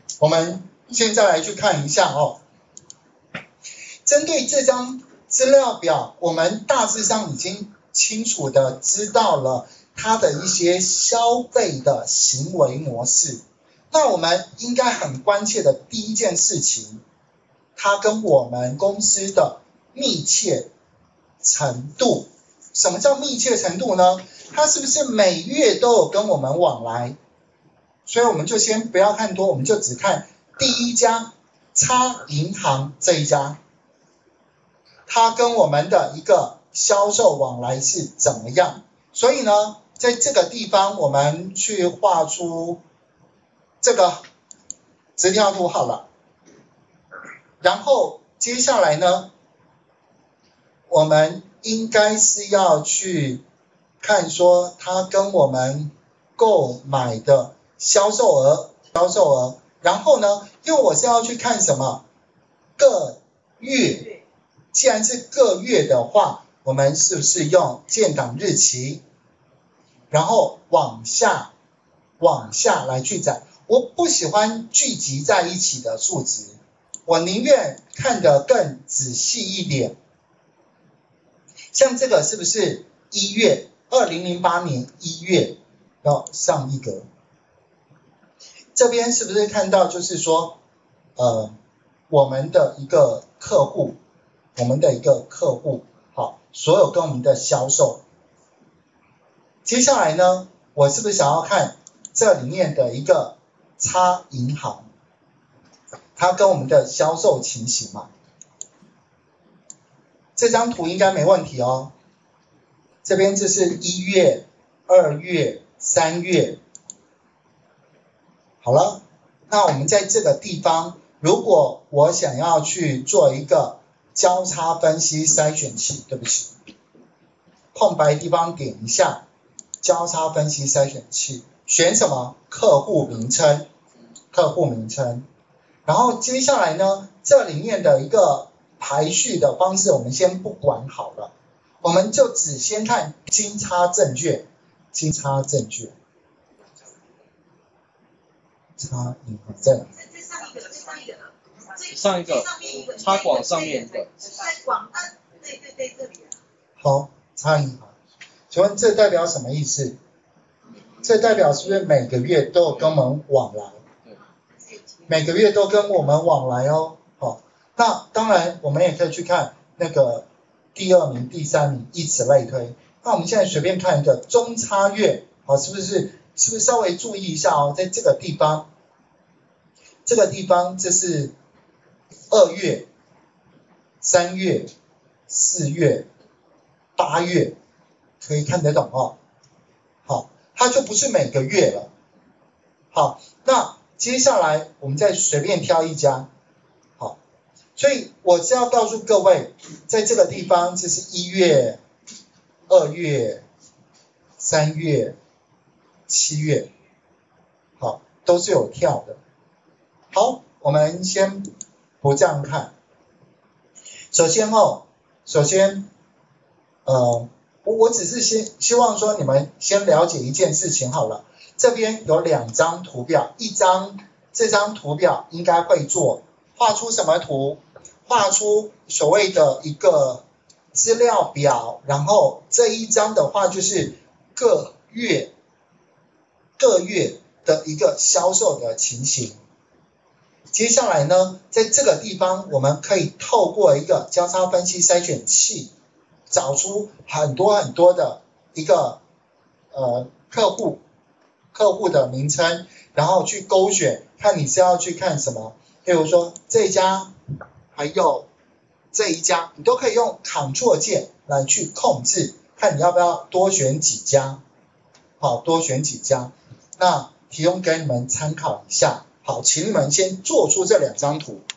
我们现在来去看一下哦。针对这张资料表，我们大致上已经清楚的知道了它的一些消费的行为模式。那我们应该很关切的第一件事情，它跟我们公司的密切程度。什么叫密切程度呢？它是不是每月都有跟我们往来？所以我们就先不要看多，我们就只看第一家差银行这一家，它跟我们的一个销售往来是怎么样。所以呢，在这个地方我们去画出这个直条图好了。然后接下来呢，我们应该是要去看说它跟我们购买的销售额，然后呢，因为我是要去看什么个月，既然是个月的话，我们是不是用建档日期，然后往下来去展。我不喜欢聚集在一起的数值，我宁愿看得更仔细一点。像这个是不是1月2008年1月要上一格？这边是不是看到就是说我们的一个客户，好，所有跟我们的销售。接下来呢，我是不是想要看这里面的一个差银行，它跟我们的销售情形嘛？这张图应该没问题哦。这边这是1月、2月、3月。好了，那我们在这个地方，如果我想要去做一个交叉分析筛选器，对不起，空白地方点一下交叉分析筛选器，选什么？客户名称。然后接下来呢，这里面的一个排序的方式我们先不管好了，我们就只先看金叉证券，差银行在哪？ 上一个插广上面的。 对这里。 好，差银行，请问这代表什么意思？这代表是不是每个月都有跟我们往来？每个月都跟我们往来哦。好，那当然我们也可以去看那个第2名、第3名，以此类推。那我们现在随便看一个中差月，好，是不是稍微注意一下哦，在这个地方，这是2月、3月、4月、8月，可以看得懂哦。好，它就不是每个月了。好，那接下来我们再随便挑一家。好，所以我是要告诉各位，在这个地方这是1月、2月、3月、7月，好，都是有跳的。好，我们先不这样看。首先我只是希望说你们先了解一件事情好了。这边有2张图表，这张图表应该会做，画出什么图？画出所谓的一个资料表，然后这一张的话就是各月的一个销售的情形。接下来呢，在这个地方我们可以透过一个交叉分析筛选器，找出很多的一个客户的名称，然后去勾选，看你是要去看什么。譬如说这一家，还有这一家，你都可以用 Ctrl 键来去控制，看你要不要多选几家。好，多选几家。那提供给你们参考一下。好，请你们先做出这2张图。